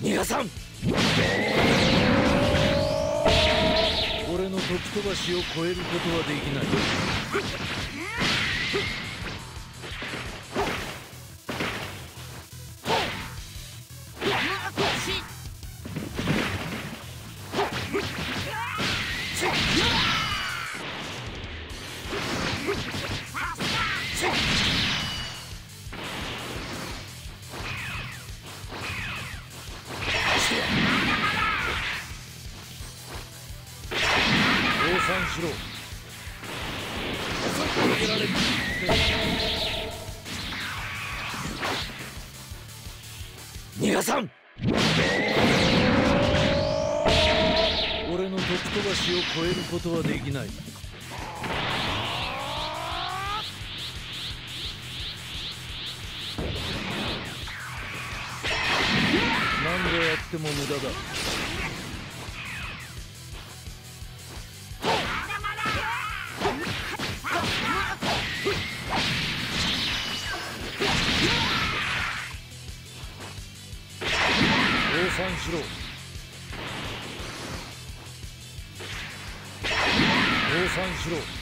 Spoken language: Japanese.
逃がさん。 俺の時飛ばしを超えることはできない。降参しろ。 逃がさん。 俺の時飛ばしを超えることはできない。何度やっても無駄だ。降参しろ。降参しろ。